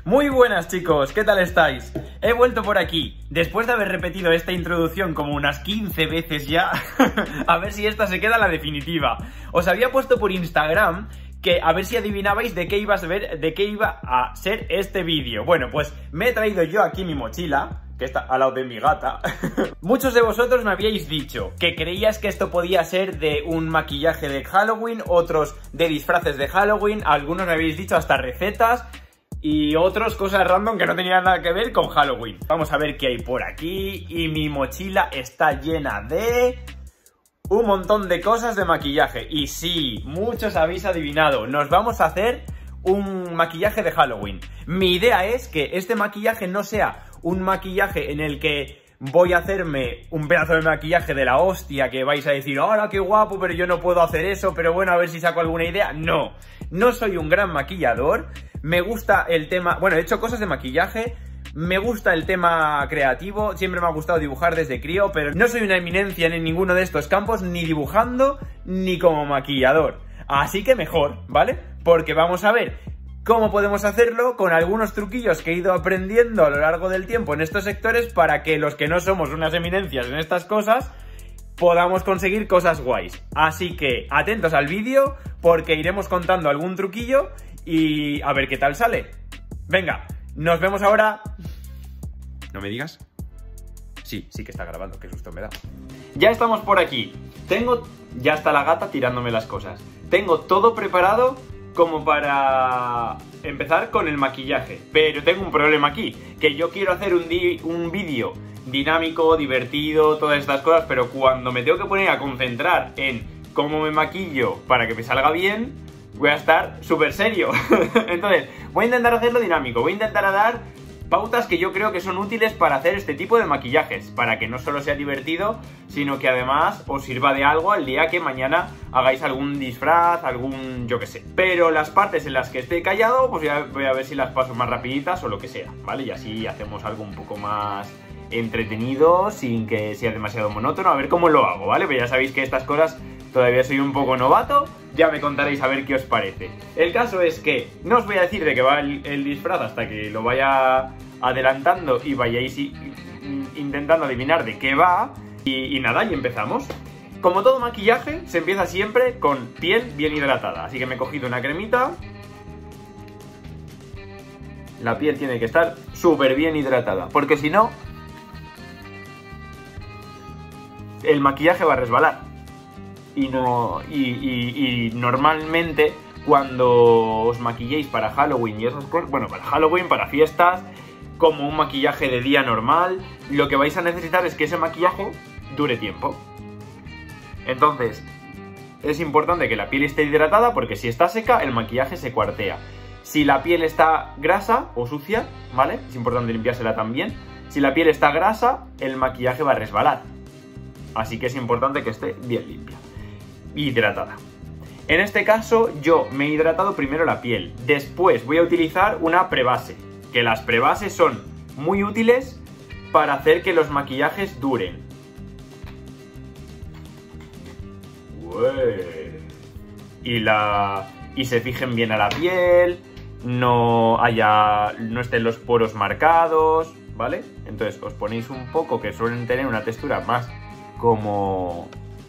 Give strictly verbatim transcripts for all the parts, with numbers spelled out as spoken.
Muy buenas chicos, ¿qué tal estáis? He vuelto por aquí, después de haber repetido esta introducción como unas quince veces ya, a ver si esta se queda la definitiva. Os había puesto por Instagram que a ver si adivinabais de qué iba a ver, de qué iba a ser este vídeo. Bueno, pues me he traído yo aquí mi mochila, que está al lado de mi gata. Muchos de vosotros me habíais dicho que creíais que esto podía ser de un maquillaje de Halloween, otros de disfraces de Halloween, algunos me habéis dicho hasta recetas y otros cosas random que no tenían nada que ver con Halloween. Vamos a ver qué hay por aquí. Y mi mochila está llena de un montón de cosas de maquillaje. Y sí, muchos habéis adivinado, nos vamos a hacer un maquillaje de Halloween. Mi idea es que este maquillaje no sea un maquillaje en el que voy a hacerme un pedazo de maquillaje de la hostia, que vais a decir, ¡hola, qué guapo! Pero yo no puedo hacer eso, pero bueno, a ver si saco alguna idea. No, no soy un gran maquillador. Me gusta el tema... Bueno, he hecho cosas de maquillaje. Me gusta el tema creativo. Siempre me ha gustado dibujar desde crío, pero no soy una eminencia en ninguno de estos campos, ni dibujando, ni como maquillador. Así que mejor, ¿vale? Porque vamos a ver cómo podemos hacerlo con algunos truquillos que he ido aprendiendo a lo largo del tiempo en estos sectores para que los que no somos unas eminencias en estas cosas podamos conseguir cosas guays. Así que atentos al vídeo porque iremos contando algún truquillo y a ver qué tal sale. Venga, nos vemos ahora. ¿No me digas? Sí, sí que está grabando, qué susto me da. Ya estamos por aquí. Tengo... Ya está la gata tirándome las cosas. Tengo todo preparado como para empezar con el maquillaje. Pero tengo un problema aquí, que yo quiero hacer un, un vídeo dinámico, divertido, todas estas cosas, pero cuando me tengo que poner a concentrar en cómo me maquillo para que me salga bien, voy a estar súper serio. Entonces, voy a intentar hacerlo dinámico, voy a intentar dar pautas que yo creo que son útiles para hacer este tipo de maquillajes, para que no solo sea divertido, sino que además os sirva de algo al día que mañana hagáis algún disfraz, algún yo que sé. Pero las partes en las que esté callado, pues ya voy a ver si las paso más rapiditas o lo que sea, ¿vale? Y así hacemos algo un poco más entretenido, sin que sea demasiado monótono, a ver cómo lo hago, ¿vale? Pero ya sabéis que estas cosas todavía soy un poco novato, ya me contaréis a ver qué os parece. El caso es que no os voy a decir de qué va el, el disfraz hasta que lo vaya adelantando y vayáis intentando adivinar de qué va. Y, y nada, y empezamos. Como todo maquillaje, se empieza siempre con piel bien hidratada. Así que me he cogido una cremita. La piel tiene que estar súper bien hidratada, porque si no, el maquillaje va a resbalar. Y, no, y, y, y normalmente cuando os maquilléis para Halloween y esas cosas, bueno, para Halloween, para fiestas, como un maquillaje de día normal, lo que vais a necesitar es que ese maquillaje dure tiempo. Entonces, es importante que la piel esté hidratada porque si está seca, el maquillaje se cuartea. Si la piel está grasa o sucia, ¿vale? Es importante limpiársela también. Si la piel está grasa, el maquillaje va a resbalar. Así que es importante que esté bien limpia. Hidratada. En este caso yo me he hidratado primero la piel, después voy a utilizar una prebase, que las prebases son muy útiles para hacer que los maquillajes duren. Ué. Y la y se fijen bien a la piel, no haya no estén los poros marcados, ¿vale? Entonces os ponéis un poco, que suelen tener una textura más como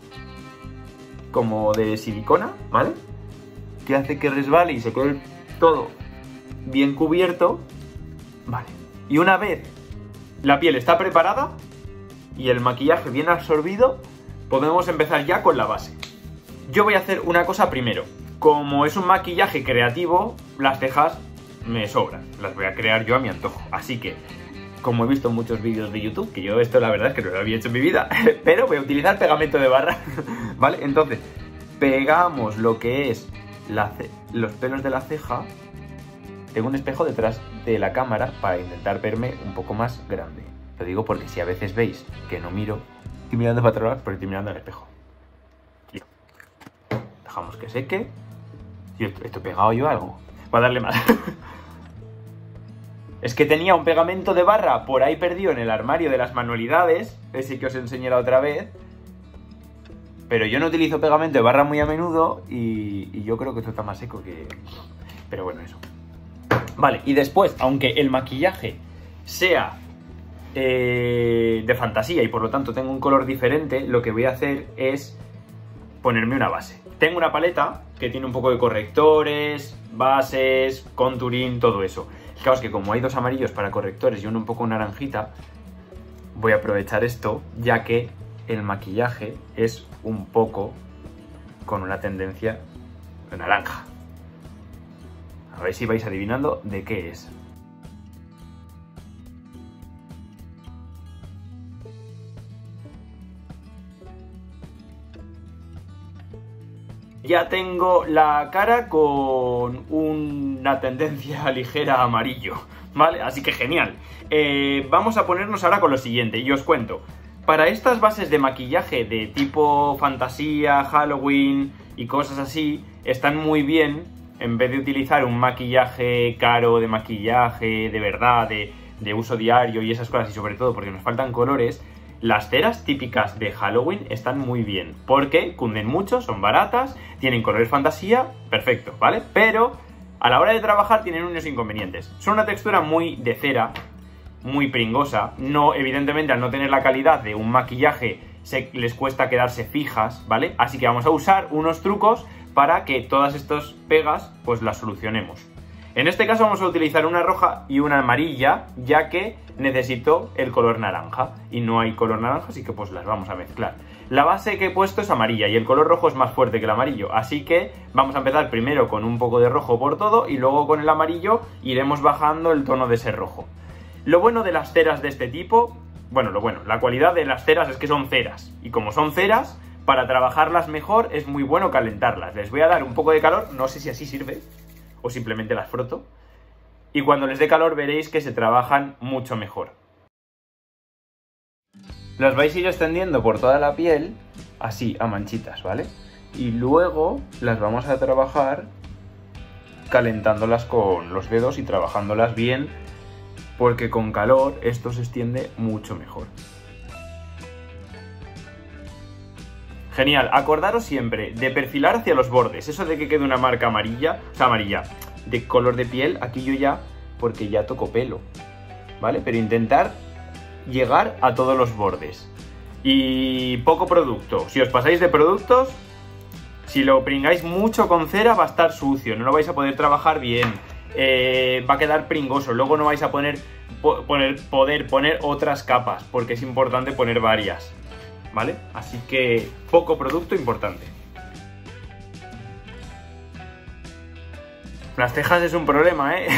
como de silicona, ¿vale? Que hace que resbale y se quede todo bien cubierto, ¿vale? Y una vez la piel está preparada y el maquillaje bien absorbido, podemos empezar ya con la base. Yo voy a hacer una cosa primero. Como es un maquillaje creativo, las cejas me sobran, las voy a crear yo a mi antojo, así que como he visto en muchos vídeos de YouTube, que yo esto la verdad es que no lo había hecho en mi vida, pero voy a utilizar pegamento de barra, ¿vale? Entonces, pegamos lo que es la los pelos de la ceja. Tengo un espejo detrás de la cámara para intentar verme un poco más grande. Lo digo porque si a veces veis que no miro, estoy mirando para otro lado, pero estoy mirando al espejo. Listo. Dejamos que seque. Y esto, esto he pegado yo algo. Voy a darle más. Es que tenía un pegamento de barra por ahí perdido en el armario de las manualidades, ese que os enseñé la otra vez, pero yo no utilizo pegamento de barra muy a menudo y, y yo creo que esto está más seco que... Pero bueno, eso. Vale, y después, aunque el maquillaje sea eh, de fantasía y por lo tanto tenga un color diferente, lo que voy a hacer es ponerme una base. Tengo una paleta que tiene un poco de correctores, bases, contouring, todo eso. Claro, es que como hay dos amarillos para correctores y uno un poco naranjita, voy a aprovechar esto, ya que el maquillaje es un poco con una tendencia de naranja. A ver si vais adivinando de qué es. Ya tengo la cara con una tendencia ligera a amarillo, ¿vale? Así que genial. Eh, vamos a ponernos ahora con lo siguiente, y os cuento. Para estas bases de maquillaje de tipo fantasía, Halloween y cosas así, están muy bien, en vez de utilizar un maquillaje caro de maquillaje, de verdad, de, de uso diario y esas cosas, y sobre todo porque nos faltan colores, las ceras típicas de Halloween están muy bien, porque cunden mucho, son baratas, tienen colores fantasía, perfecto, ¿vale? Pero a la hora de trabajar tienen unos inconvenientes. Son una textura muy de cera, muy pringosa, no, evidentemente al no tener la calidad de un maquillaje se, les cuesta quedarse fijas, ¿vale? Así que vamos a usar unos trucos para que todas estas pegas pues las solucionemos. En este caso vamos a utilizar una roja y una amarilla, ya que necesito el color naranja y no hay color naranja, así que pues las vamos a mezclar. La base que he puesto es amarilla y el color rojo es más fuerte que el amarillo, así que vamos a empezar primero con un poco de rojo por todo y luego con el amarillo iremos bajando el tono de ese rojo. Lo bueno de las ceras de este tipo, bueno, lo bueno, la cualidad de las ceras es que son ceras, y como son ceras, para trabajarlas mejor es muy bueno calentarlas. Les voy a dar un poco de calor, no sé si así sirve, o simplemente las froto, y cuando les dé calor veréis que se trabajan mucho mejor. Las vais a ir extendiendo por toda la piel, así, a manchitas, ¿vale? Y luego las vamos a trabajar calentándolas con los dedos y trabajándolas bien, porque con calor esto se extiende mucho mejor. Genial, acordaros siempre de perfilar hacia los bordes, eso de que quede una marca amarilla, o sea, amarilla, de color de piel, aquí yo ya, porque ya toco pelo, ¿vale? Pero intentar llegar a todos los bordes. Y poco producto, si os pasáis de productos, si lo pringáis mucho con cera va a estar sucio, no lo vais a poder trabajar bien, eh, va a quedar pringoso, luego no vais a poner, po poner, poder poner otras capas, porque es importante poner varias. ¿Vale? Así que poco producto importante. Las cejas es un problema, ¿eh?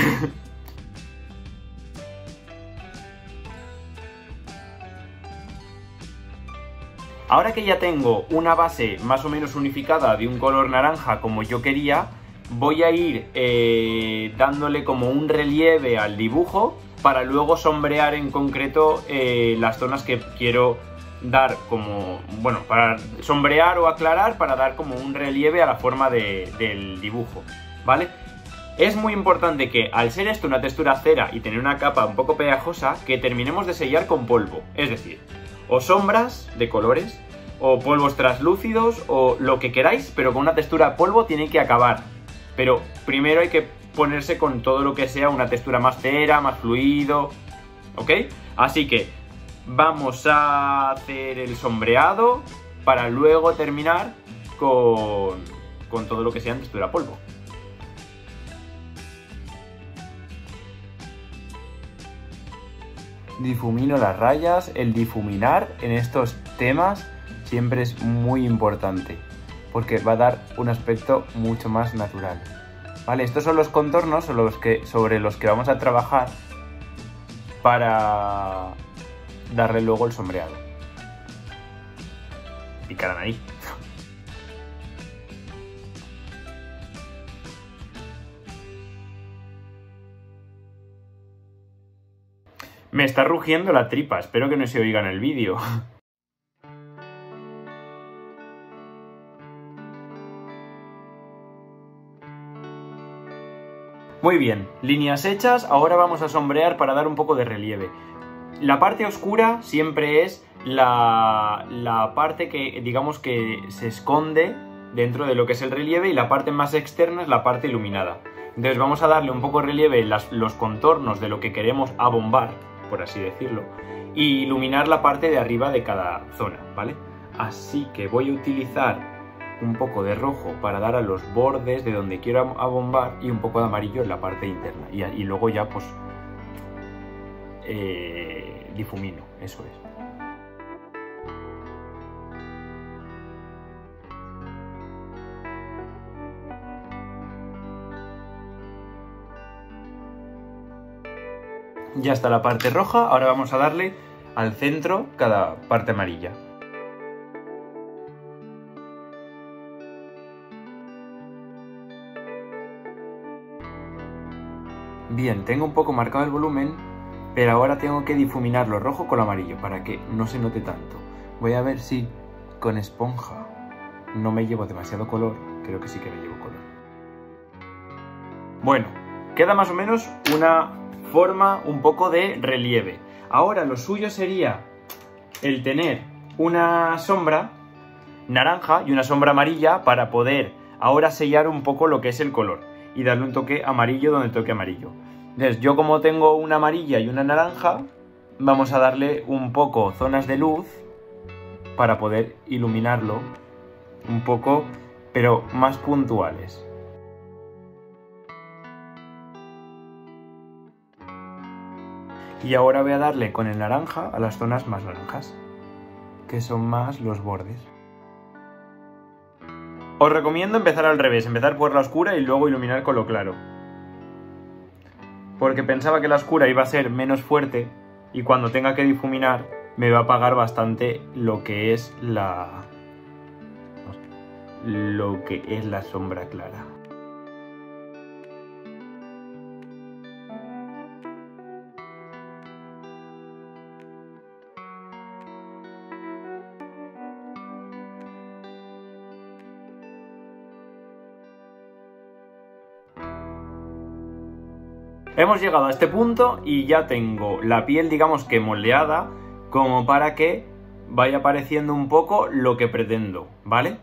Ahora que ya tengo una base más o menos unificada de un color naranja como yo quería, voy a ir eh, dándole como un relieve al dibujo para luego sombrear en concreto eh, las zonas que quiero dar como, bueno, para sombrear o aclarar, para dar como un relieve a la forma de, del dibujo, ¿vale? Es muy importante que, al ser esto una textura cera y tener una capa un poco pegajosa, que terminemos de sellar con polvo, es decir, o sombras de colores, o polvos translúcidos, o lo que queráis, pero con una textura polvo tiene que acabar. Pero primero hay que ponerse con todo lo que sea una textura más cera, más fluido, ¿ok? Así que vamos a hacer el sombreado para luego terminar con, con todo lo que sea en textura polvo. Difumino las rayas. El difuminar en estos temas siempre es muy importante, porque va a dar un aspecto mucho más natural. Vale, estos son los contornos sobre los que, sobre los que vamos a trabajar para darle luego el sombreado. Picarán ahí. Me está rugiendo la tripa, espero que no se oiga en el vídeo. Muy bien, líneas hechas, ahora vamos a sombrear para dar un poco de relieve. La parte oscura siempre es la, la parte que, digamos, que se esconde dentro de lo que es el relieve, y la parte más externa es la parte iluminada. Entonces vamos a darle un poco de relieve en las, los contornos de lo que queremos abombar, por así decirlo, y iluminar la parte de arriba de cada zona, ¿vale? Así que voy a utilizar un poco de rojo para dar a los bordes de donde quiero abombar y un poco de amarillo en la parte interna. Y, y luego ya pues eh, difumino, eso es. Ya está la parte roja, ahora vamos a darle al centro cada parte amarilla. Bien, tengo un poco marcado el volumen, pero ahora tengo que difuminar lo rojo con lo amarillo para que no se note tanto. Voy a ver si con esponja no me llevo demasiado color, creo que sí que me llevo color. Bueno, queda más o menos una forma un poco de relieve. Ahora lo suyo sería el tener una sombra naranja y una sombra amarilla para poder ahora sellar un poco lo que es el color y darle un toque amarillo donde toque amarillo. Entonces yo, como tengo una amarilla y una naranja, vamos a darle un poco zonas de luz para poder iluminarlo un poco, pero más puntuales. Y ahora voy a darle con el naranja a las zonas más naranjas, que son más los bordes. Os recomiendo empezar al revés, empezar por la oscura y luego iluminar con lo claro. Porque pensaba que la oscura iba a ser menos fuerte y cuando tenga que difuminar me va a apagar bastante lo que es la... lo que es la sombra clara. Hemos llegado a este punto y ya tengo la piel, digamos que moldeada, como para que vaya apareciendo un poco lo que pretendo, ¿vale?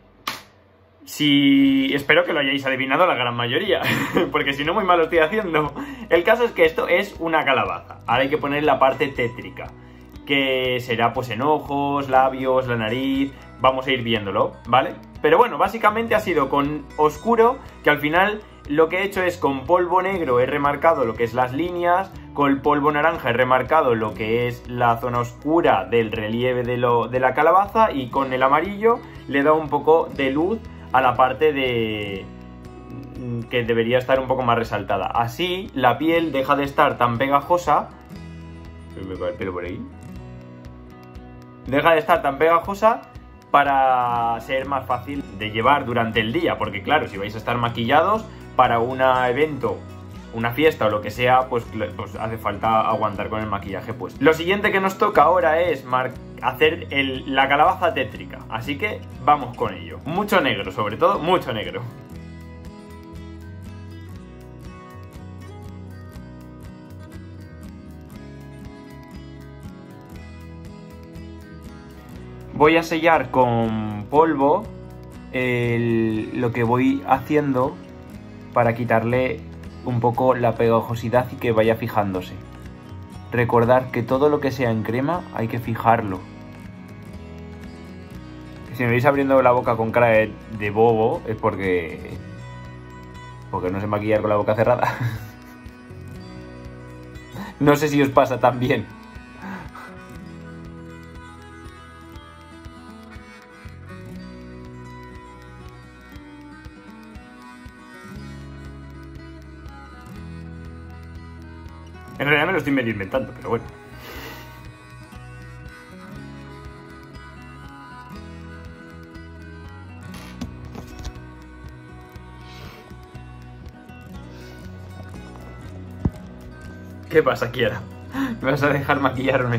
Si... espero que lo hayáis adivinado la gran mayoría, porque si no, muy mal lo estoy haciendo. El caso es que esto es una calabaza. Ahora hay que poner la parte tétrica, que será pues en ojos, labios, la nariz... Vamos a ir viéndolo, ¿vale? Pero bueno, básicamente ha sido con oscuro, que al final lo que he hecho es con polvo negro he remarcado lo que es las líneas, con el polvo naranja he remarcado lo que es la zona oscura del relieve de, lo, de la calabaza, y con el amarillo le he dado un poco de luz a la parte de... que debería estar un poco más resaltada. Así la piel deja de estar tan pegajosa... ¿Me cae el pelo por ahí? Deja de estar tan pegajosa para ser más fácil de llevar durante el día, porque claro, si vais a estar maquillados para un evento, una fiesta o lo que sea, pues, pues hace falta aguantar con el maquillaje puesto. Lo siguiente que nos toca ahora es hacer el, la calabaza tétrica, así que vamos con ello. Mucho negro, sobre todo, mucho negro. Voy a sellar con polvo el, lo que voy haciendo para quitarle un poco la pegajosidad y que vaya fijándose. Recordad que todo lo que sea en crema hay que fijarlo. Si me veis abriendo la boca con cara de, de bobo es porque... porque no sé maquillar con la boca cerrada. No sé si os pasa también. En realidad me lo estoy medio inventando, pero bueno. ¿Qué pasa, Kiara? ¿Me vas a dejar maquillarme?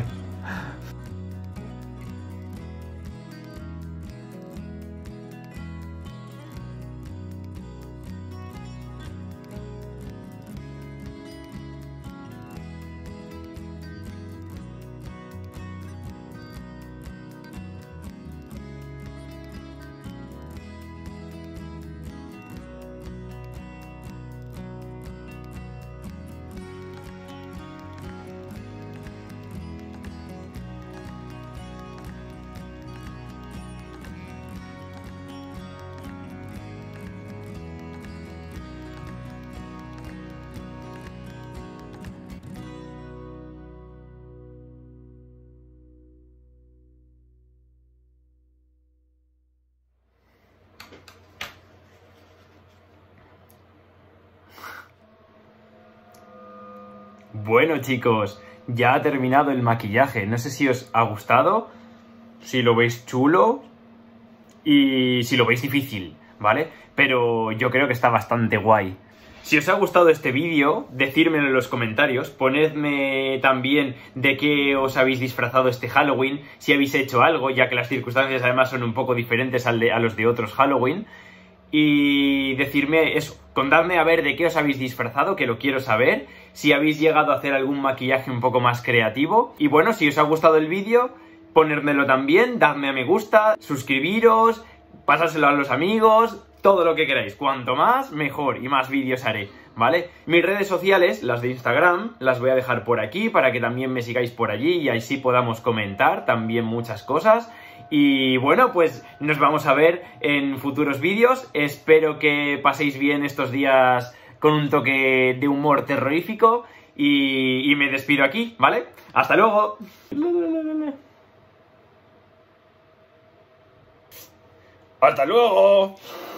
Bueno, chicos, ya ha terminado el maquillaje. No sé si os ha gustado, si lo veis chulo y si lo veis difícil, ¿vale? Pero yo creo que está bastante guay. Si os ha gustado este vídeo, decírmelo en los comentarios, ponedme también de qué os habéis disfrazado este Halloween, si habéis hecho algo, ya que las circunstancias además son un poco diferentes al de, a los de otros Halloween. Y decirme eso, contadme a ver de qué os habéis disfrazado, que lo quiero saber, si habéis llegado a hacer algún maquillaje un poco más creativo. Y bueno, si os ha gustado el vídeo, ponérmelo también, dadme a me gusta, suscribiros, pasárselo a los amigos, todo lo que queráis. Cuanto más, mejor, y más vídeos haré, ¿vale? Mis redes sociales, las de Instagram, las voy a dejar por aquí para que también me sigáis por allí y así podamos comentar también muchas cosas. Y bueno, pues nos vamos a ver en futuros vídeos. Espero que paséis bien estos días con un toque de humor terrorífico. Y, y me despido aquí, ¿vale? ¡Hasta luego! ¡Hasta luego!